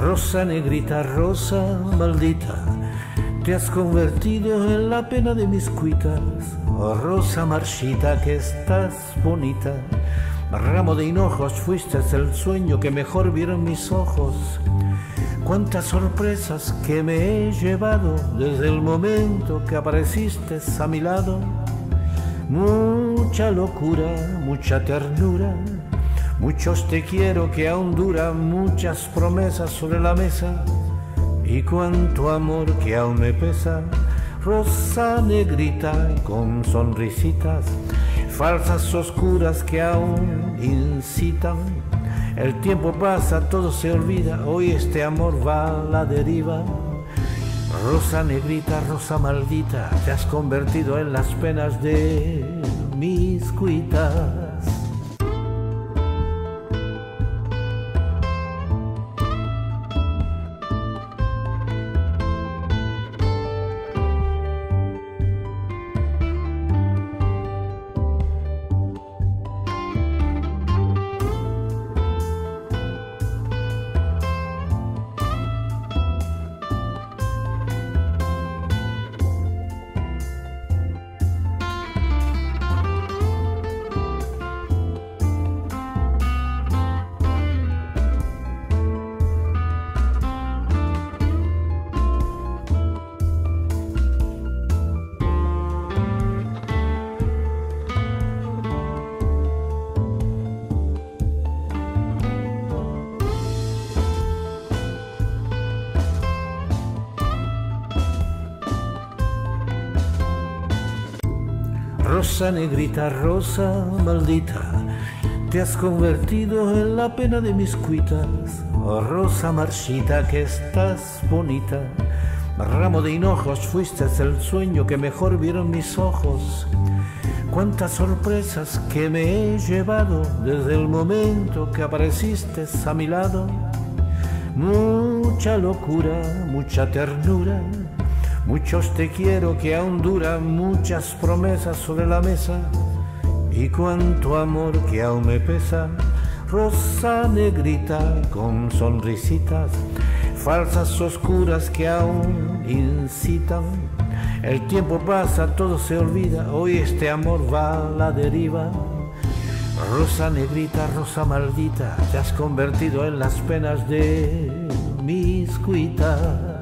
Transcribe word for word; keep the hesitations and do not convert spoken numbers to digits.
Rosa negrita, rosa maldita, te has convertido en la pena de mis cuitas. Oh, rosa marchita que estás bonita, ramo de hinojos, fuiste el sueño que mejor vieron mis ojos. Cuántas sorpresas que me he llevado desde el momento que apareciste a mi lado. Mucha locura, mucha ternura, muchos te quiero que aún duran, muchas promesas sobre la mesa y cuánto amor que aún me pesa. Rosa negrita con sonrisitas, falsas oscuras que aún incitan. El tiempo pasa, todo se olvida, hoy este amor va a la deriva. Rosa negrita, rosa maldita, te has convertido en las penas de mis cuitas. Rosa negrita, rosa maldita, te has convertido en la pena de mis cuitas. Oh, rosa marchita que estás bonita, ramo de hinojos, fuiste el sueño que mejor vieron mis ojos. Cuántas sorpresas que me he llevado desde el momento que apareciste a mi lado. Mucha locura, mucha ternura, muchos te quiero que aún duran, muchas promesas sobre la mesa y cuánto amor que aún me pesa. Rosa negrita con sonrisitas, falsas oscuras que aún incitan. El tiempo pasa, todo se olvida, hoy este amor va a la deriva. Rosa negrita, rosa maldita, te has convertido en las penas de mis cuitas.